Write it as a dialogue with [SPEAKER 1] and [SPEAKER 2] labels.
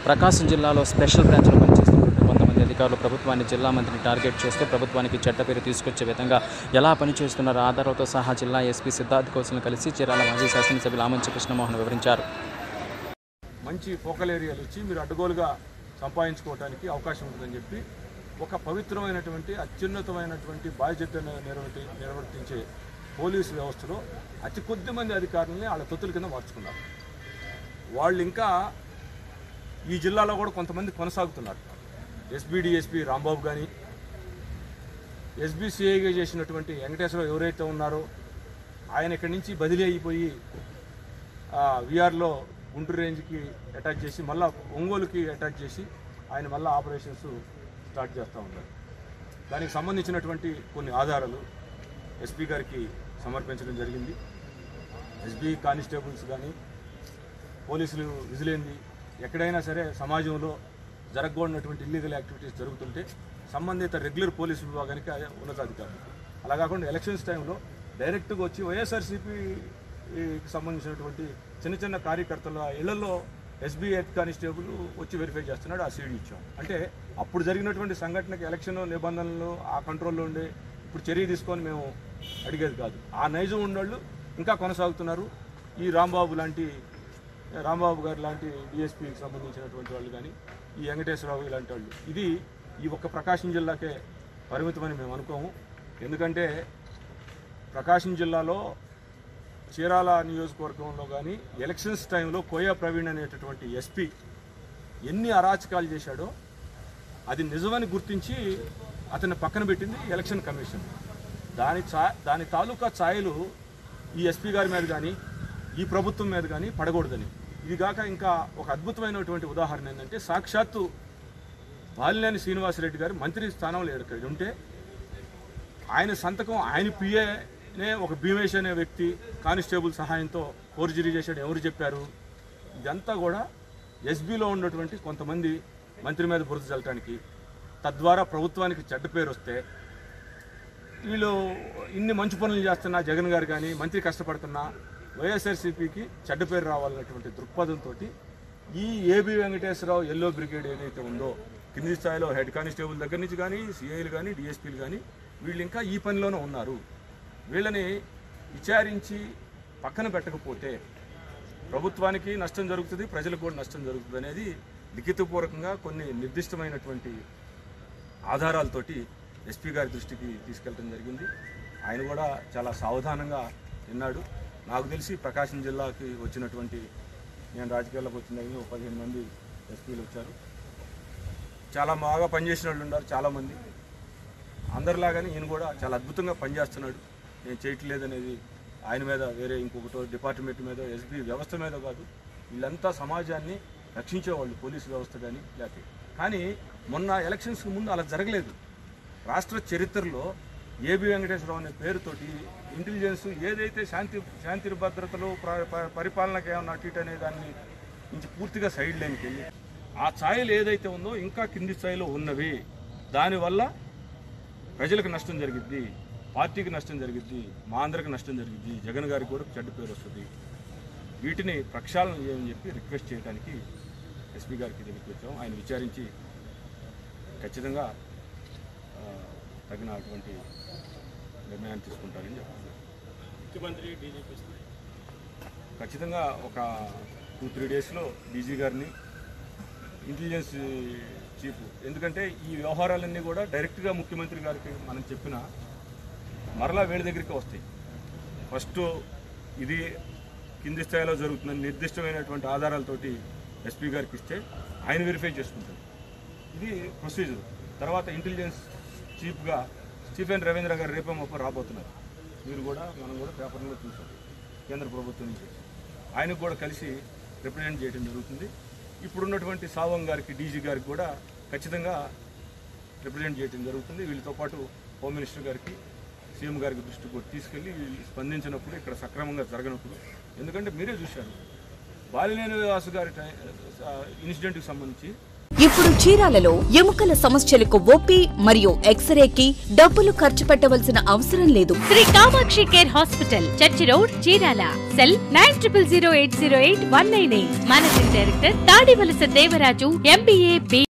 [SPEAKER 1] ప్రకాశం జిల్లాలో స్పెషల్ బ్రాంచ్లో పనిచేస్తున్న కొంతమంది అధికారులు ప్రభుత్వాన్ని జిల్లా మంత్రిని టార్గెట్ చేస్తూ ప్రభుత్వానికి చెడ్డ పేరు తీసుకొచ్చే విధంగా ఎలా పనిచేస్తున్నారో ఆధారాలతో సహా జిల్లా ఎస్పీ సిద్ధార్థ్ కౌశల్ని కలిసి చీరాల మాజీ శాసనసభ్యులు ఆమంచి కృష్ణమోహన్ వివరించారు.
[SPEAKER 2] మంచి ఫోకల్ ఏరియాలు ఇచ్చి మీరు అడ్డగోలుగా సంపాదించుకోవడానికి అవకాశం ఉంటుందని చెప్పి ఒక పవిత్రమైనటువంటి అత్యున్నతమైనటువంటి బాధ్యతను నిర్వర్తించే పోలీసు వ్యవస్థలో అతి కొద్ది మంది అధికారులని వాళ్ళ తొత్తుల కింద మార్చుకున్నారు. వాళ్ళు ఇంకా ఈ జిల్లాలో కూడా కొంతమంది కొనసాగుతున్నారు. ఎస్బీడీఎస్పీ రాంబాబు కానీ, ఎస్బీసీఐగా చేసినటువంటి వెంకటేశ్వరరావు ఎవరైతే ఉన్నారో ఆయన ఇక్కడి నుంచి బదిలీ అయిపోయి విఆర్లో గుంటూరు రేంజ్కి అటాచ్ చేసి మళ్ళీ ఒంగోలుకి అటాచ్ చేసి ఆయన మళ్ళీ ఆపరేషన్స్ స్టార్ట్ చేస్తూ ఉన్నారు. దానికి సంబంధించినటువంటి కొన్ని ఆధారాలు ఎస్పీ గారికి సమర్పించడం జరిగింది. ఎస్బీ కానిస్టేబుల్స్ కానీ పోలీసులు విజిలేంది ఎక్కడైనా సరే సమాజంలో జరగకూడనటువంటి ఇల్లీగల్ యాక్టివిటీస్ జరుగుతుంటే సంబంధిత రెగ్యులర్ పోలీసు విభాగానికి ఉన్నతాధికారులు, అలా కాకుండా ఎలక్షన్స్ టైంలో డైరెక్ట్గా వచ్చి వైఎస్ఆర్సీపీకి సంబంధించినటువంటి చిన్న చిన్న కార్యకర్తల ఇళ్లలో ఎస్బీ హెడ్ కానిస్టేబుల్ వచ్చి వెరిఫై చేస్తున్నాడు. ఆ సీడీ ఇచ్చాం అంటే అప్పుడు జరిగినటువంటి సంఘటనకి ఎలక్షన్ నిబంధనలు ఆ కంట్రోల్లో ఉండే ఇప్పుడు చర్య తీసుకొని మేము అడిగేది కాదు. ఆ నైజం ఉన్నోళ్ళు ఇంకా కొనసాగుతున్నారు. ఈ రాంబాబు గారు లాంటి డిఎస్పీకి సంబంధించినటువంటి వాళ్ళు కానీ, ఈ వెంకటేశ్వరరావు ఇలాంటి వాళ్ళు, ఇది ఈ ఒక్క ప్రకాశం జిల్లాకే పరిమితమని మేము అనుకోము. ఎందుకంటే ప్రకాశం జిల్లాలో చీరాల నియోజకవర్గంలో కానీ ఎలక్షన్స్ టైంలో కోయా ప్రవీణ్ అనేటటువంటి ఎస్పీ ఎన్ని అరాచకాలు చేశాడో అది నిజమని గుర్తించి అతన్ని పక్కన పెట్టింది ఎలక్షన్ కమిషన్. దాని తాలూకా ఛాయలు ఈ ఎస్పీ గారి మీద కానీ ఈ ప్రభుత్వం మీద కానీ పడకూడదని. ఇది కాక ఇంకా ఒక అద్భుతమైనటువంటి ఉదాహరణ ఏంటంటే సాక్షాత్తు బాలినేని శ్రీనివాసరెడ్డి గారు మంత్రి స్థానంలో ఇక్కడ ఉంటే ఆయన సంతకం ఆయన పిఏనే ఒక భీమేష్ అనే వ్యక్తి కానిస్టేబుల్ సహాయంతో ఫోర్జరీ చేశాడు. ఎవరు చెప్పారు? ఇదంతా కూడా ఎస్బీలో ఉన్నటువంటి కొంతమంది మంత్రి మీద బురద చల్లటానికి, తద్వారా ప్రభుత్వానికి చెడ్డ పేరు వస్తే వీళ్ళు ఇన్ని మంచి పనులు చేస్తున్నా జగన్ గారు కానీ మంత్రి కష్టపడుతున్నా వైఎస్ఆర్సీపీకి చెడ్డ పేరు రావాలన్నటువంటి దృక్పథంతో ఈ ఏబీ వెంకటేశ్వరరావు ఎల్లో బ్రిగేడ్ ఏదైతే ఉందో కింది స్థాయిలో హెడ్ కానిస్టేబుల్ దగ్గర నుంచి కానీ సిఐలు కానీ డిఎస్పీలు కానీ వీళ్ళు ఇంకా ఈ పనిలోనే ఉన్నారు. వీళ్ళని విచారించి పక్కన పెట్టకపోతే ప్రభుత్వానికి నష్టం జరుగుతుంది, ప్రజలకు కూడా నష్టం జరుగుతుంది అనేది లిఖితపూర్వకంగా కొన్ని నిర్దిష్టమైనటువంటి ఆధారాలతోటి ఎస్పీ గారి దృష్టికి తీసుకెళ్ళడం జరిగింది. ఆయన కూడా చాలా సావధానంగా విన్నాడు. నాకు తెలిసి ప్రకాశం జిల్లాకి వచ్చినటువంటి, నేను రాజకీయాల్లోకి వచ్చిన 15 మంది ఎస్పీలు వచ్చారు. చాలా బాగా పనిచేసిన వాళ్ళు ఉన్నారు చాలామంది. అందరిలాగానే ఈయన కూడా చాలా అద్భుతంగా పనిచేస్తున్నాడు. నేను చేయట్లేదనేది ఆయన మీద వేరే ఇంకొకటో డిపార్ట్మెంట్ మీద ఎస్పీ వ్యవస్థ మీద కాదు. వీళ్ళంతా సమాజాన్ని రక్షించేవాళ్ళు, పోలీసు వ్యవస్థ కానీ లేకపోతే. కానీ మొన్న ఎలక్షన్స్కి ముందు అలా జరగలేదు. రాష్ట్ర చరిత్రలో ఏబీ వెంకటేశ్వరరావు అనే పేరుతోటి ఇంటెలిజెన్స్ ఏదైతే శాంతి భద్రతలు పరిపాలనకి ఏమన్నా అటు అనే దాన్ని నుంచి పూర్తిగా సైడ్ లైన్కి వెళ్ళి ఆ ఛాయలు ఏదైతే ఉందో ఇంకా కింది స్థాయిలో ఉన్నవి. దానివల్ల ప్రజలకు నష్టం జరిగిద్ది, పార్టీకి నష్టం జరిగిద్ది, మా అందరికి నష్టం జరిగిద్ది, జగన్ గారికి కూడా చెడ్డ పేరు వస్తుంది. వీటిని ప్రక్షాళన చేయమని చెప్పి రిక్వెస్ట్ చేయడానికి ఎస్పీ గారికి దగ్గరికి వచ్చాం. ఆయన విచారించి ఖచ్చితంగా తగినటువంటి నిర్ణయాన్ని తీసుకుంటారని చెప్పారు.
[SPEAKER 3] ముఖ్యమంత్రి డీజీపీ
[SPEAKER 2] ఖచ్చితంగా ఒక 2-3 డేస్లో డీజీ గారిని, ఇంటెలిజెన్స్ చీఫ్, ఎందుకంటే ఈ వ్యవహారాలన్నీ కూడా డైరెక్ట్గా ముఖ్యమంత్రి గారికి మనం చెప్పినా మరలా వీళ్ళ దగ్గరికి వస్తాయి. ఫస్ట్ ఇది కింది స్థాయిలో జరుగుతుందని నిర్దిష్టమైనటువంటి ఆధారాలతోటి ఎస్పీ గారికి ఇస్తే ఆయన వెరిఫై చేసుకుంటారు. ఇది ప్రొసీజర్. తర్వాత ఇంటెలిజెన్స్ చీఫ్గా స్టీఫెన్ రవీంద్ర గారు రేపే మొప్ప రాబోతున్నారు. మీరు కూడా మనం కూడా పేపర్లో చూసాం. కేంద్ర ప్రభుత్వం నుంచి ఆయనకు కూడా కలిసి రిప్రజెంట్ చేయడం జరుగుతుంది. ఇప్పుడున్నటువంటి సావంగ్ గారికి, డీజీ గారికి కూడా ఖచ్చితంగా రిప్రజెంట్ చేయడం జరుగుతుంది. వీళ్ళతో పాటు హోమ్ మినిస్టర్ గారికి, సీఎం గారికి దృష్టికి కూడా తీసుకెళ్ళి వీళ్ళు స్పందించినప్పుడు ఇక్కడ సక్రమంగా జరగనప్పుడు, ఎందుకంటే మీరే చూశారు బాలినేని వాసు గారి ఇన్సిడెంట్కి సంబంధించి
[SPEAKER 4] ఇప్పుడు చీరాలలో ఎముకల సమస్యలకు ఓపీ మరియు ఎక్స్రేకి డబ్బులు ఖర్చు పెట్టవలసిన అవసరం లేదు.
[SPEAKER 5] Shri Kamakshi care hospital, church road, Chirala. Cell 9008088198. Managing director Tadivalasa Devaraju, MBA, B.